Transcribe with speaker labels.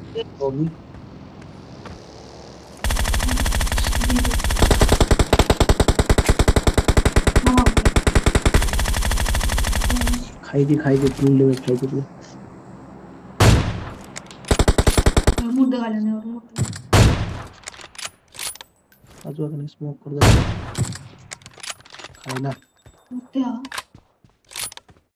Speaker 1: होगी। खाई थी फुल में खाई थी।
Speaker 2: मुद्दा घालणे और मुद्दा
Speaker 1: आजू अगले स्मोक कर दो। खाई ना
Speaker 2: मुद्दा